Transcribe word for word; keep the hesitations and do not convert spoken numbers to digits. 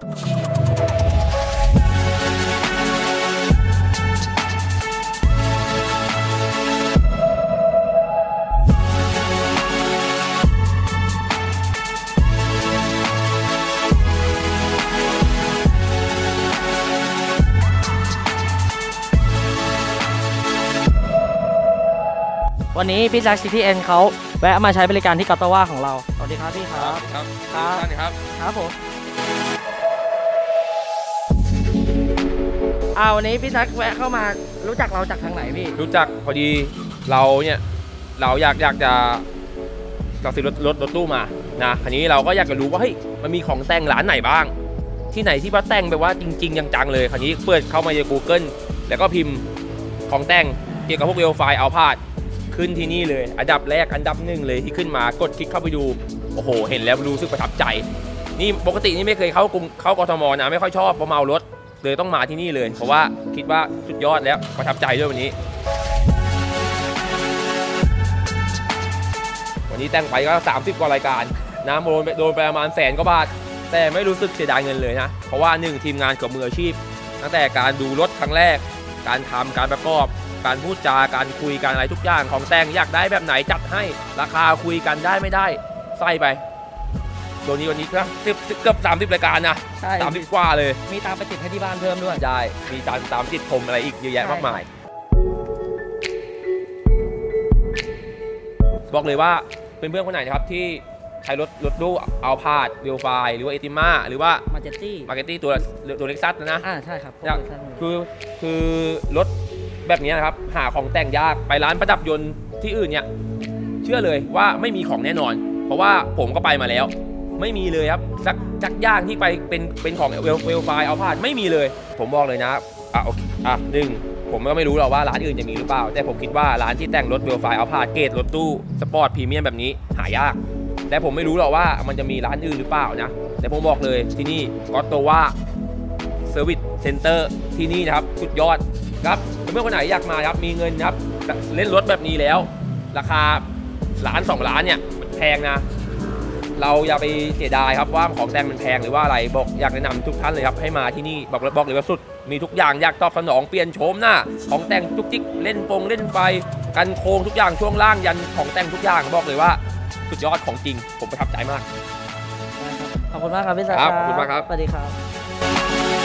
วันนี้พี่แจ็ค ซี ที เอ็น เขาแวะมาใช้บริการที่กัตตาว่าของเราสวัสดีครับพี่ครับครับครับครับครับผมอ่าวันนี้พี่แจ็คแวะเข้ามารู้จักเราจากทางไหนพี่รู้จักพอดีเราเนี่ยเราอยากอยากจะเราซื้อรถรถรถตู้มานะคันนี้เราก็อยากจะรู้ว่าเฮ้ยมันมีของแต่งร้านไหนบ้างที่ไหนที่ว่าแต่งแบบว่าจริงๆจังๆเลยคันนี้เปิดเข้ามาใน Google แล้วก็พิมพ์ของแต่งเกี่ยวกับพวกเวลไฟเอาพาดขึ้นที่นี่เลยอันดับแรกอันดับหนึ่งเลยที่ขึ้นมากดคลิกเข้าไปดูโอ้โหเห็นแล้วรู้สึกประทับใจนี่ปกตินี่ไม่เคยเข้ากรุงเข้ากทมนะไม่ค่อยชอบเพราะเมารถเลยต้องมาที่นี่เลยเพราะว่าคิดว่าสุดยอดแล้วประทับใจด้วยวันนี้วันนี้แต่งไปก็สามสิบกว่ารายการนะโดนโดนไปประมาณแสนกว่าบาทแต่ไม่รู้สึกเสียดายเงินเลยนะเพราะว่าหนึ่งทีมงานกับมืออาชีพตั้งแต่การดูรถครั้งแรกการทำการประกอบการพูดจาการคุยกันอะไรทุกอย่างของแต่งอยากได้แบบไหนจัดให้ราคาคุยกันได้ไม่ได้ใส่ไปตัวนี้วันนี้ก็เกือบสามสิบรายการนะสามสิบกว่าเลยมีตามไปติดให้ที่บ้านเพิ่มด้วยได้มีตามตามติดผมอะไรอีกเยอะแยะมากมายบอกเลยว่าเป็นเพื่อนคนไหนนะครับที่ใช้รถรถตู้เอาพาดเวลไฟหรือว่าเอติม่าหรือว่ามาเจตตี้มาเกตตี้ตัวตัวเล็กซัสนะอ่าใช่ครับคือคือรถแบบนี้นะครับหาของแต่งยากไปร้านประดับยนต์ที่อื่นเนี่ยเชื่อเลยว่าไม่มีของแน่นอนเพราะว่าผมก็ไปมาแล้วไม่มีเลยครับสักจักย่างที่ไปเป็นเป็นของเวลเวลไฟเอาพาดไม่มีเลยผมบอกเลยนะอ่ะโอเคอ่ะหนึ่งผมก็ไม่รู้หรอกว่าร้านอื่นจะมีหรือเปล่าแต่ผมคิดว่าร้านที่แต่งรถเวลไฟเอาพาดเกรดรถตู้สปอร์ตพรีเมียมแบบนี้หายากแต่ผมไม่รู้หรอกว่ามันจะมีร้านอื่นหรือเปล่านะแต่ผมบอกเลยที่นี่ก็ตัวว่าเซอร์วิสเซ็นเตอร์ที่นี่นะครับสุดยอดครับเมื่อคนไหนอยากมาครับมีเงินครับเล่นรถแบบนี้แล้วราคาล้านสองล้านเนี่ยแพงนะเราอย่าไปเสียดายครับว่าของแต่งมันแพงหรือว่าอะไรบอกอยากแนะนำทุกท่านเลยครับให้มาที่นี่บอกบอกเลยว่าสุดมีทุกอย่างอยากตอบสนองเปลี่ยนโฉมหน้าของแต่งจุกจิกเล่นฟงเล่นไฟกันโค้งทุกอย่างช่วงล่างยันของแต่งทุกอย่างบอกเลยว่าสุดยอดของจริงผมประทับใจมากขอบคุณมากครับพี่สาขอบคุณมากครับสวัสดีครับ